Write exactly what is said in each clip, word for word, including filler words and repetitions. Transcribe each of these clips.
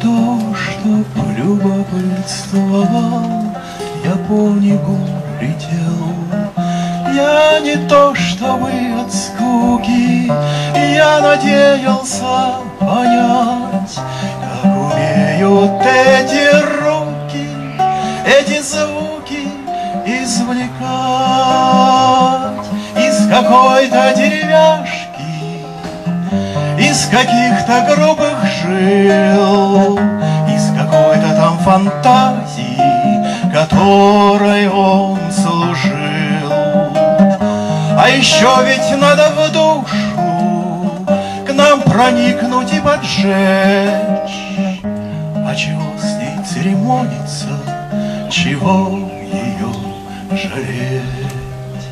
то, что полюбопытствовал, я по небу летел. Я не то, чтобы от скуки, я надеялся понять, как умеют эти руки, эти звуки извлекать из какой-то деревяшки, из каких-то грубых жил, из какой-то там фантазии, которой он служил. А еще ведь надо в душу к нам проникнуть и поджечь. А чего с ней церемониться, чего ее жалеть?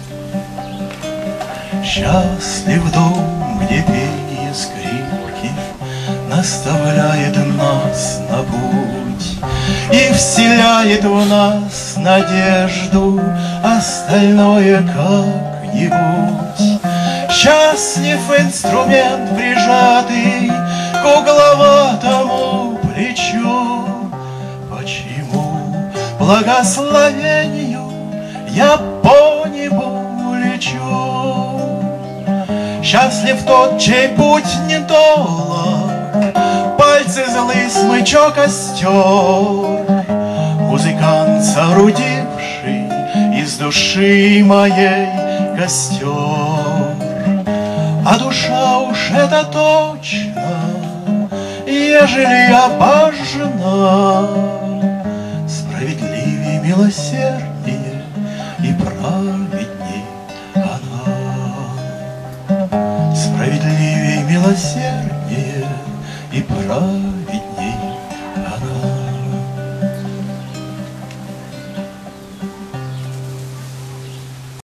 Счастлив дом, где пение скрипки наставляет нас на путь и вселяет в нас надежду, остальное как-нибудь. Счастлив инструмент, прижатый к угловатому плечу. Почему благословению я по небу лечу? Счастлив тот, чей путь недолог, пальцы злый смычок остер, музыкант, соорудивший из души моей костер. А душа уж это точно, ежели обожжена, справедливее, милосерднее и праведней она. Справедливее, милосерднее и праведней